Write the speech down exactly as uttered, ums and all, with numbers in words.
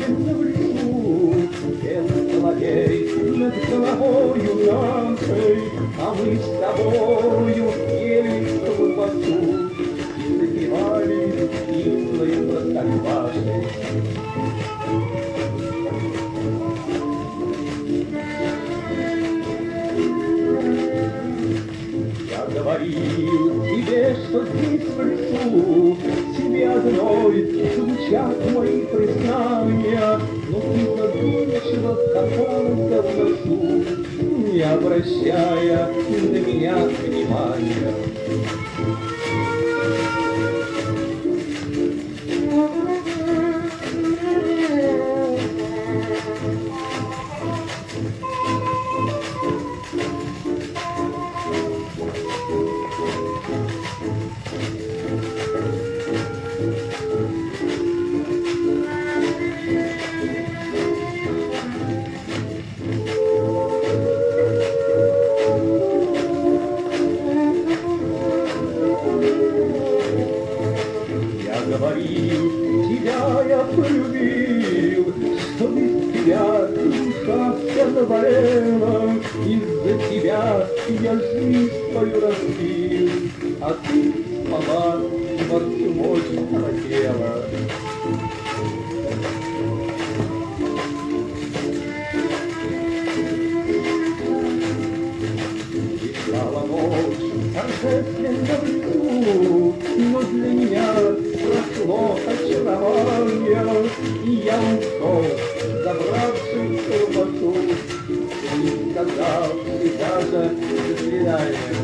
снится в лесу, пел соловей над головою нашей, а мы с тобою ели колбасу и запивали кислой простоквашей. Я говорил тебе, что здесь в лесу тебе одной звучат мои признания, но ты задумчиво копался в носу, не обращая на меня внимания. Говорил, тебя я полюбил, что без тебя душа вся заболела, из-за тебя я жизнь свою разбил, а ты спала во всю ночь хотела. Стала ночь торжественно в лесу, но для меня прошло очарование, и я ушел, забравшись в колбасу, не сказал и даже до свидания.